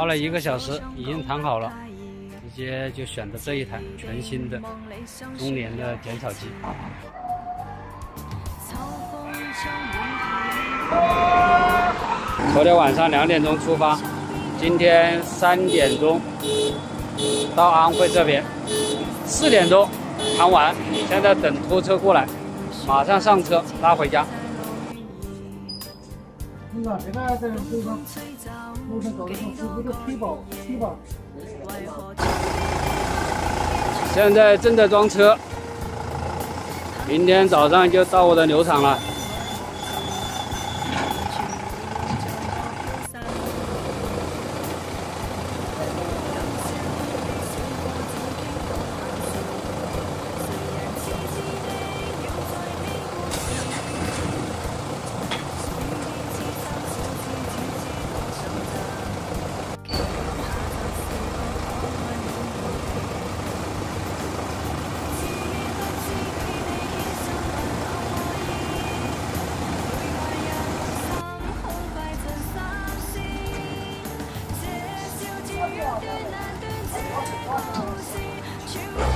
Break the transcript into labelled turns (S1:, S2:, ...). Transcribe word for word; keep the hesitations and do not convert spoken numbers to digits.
S1: 花了一个小时，已经谈好了，直接就选的这一台全新的中联的剪草机。昨天晚上两点钟出发，今天三点钟到安徽这边，四点钟谈完，现在等拖车过来，马上上车拉回家。
S2: 那个现在在路上，路上走的时候是不是推保推保？
S1: 现在正在装车，明天早上就到我的牛场了。
S3: 去。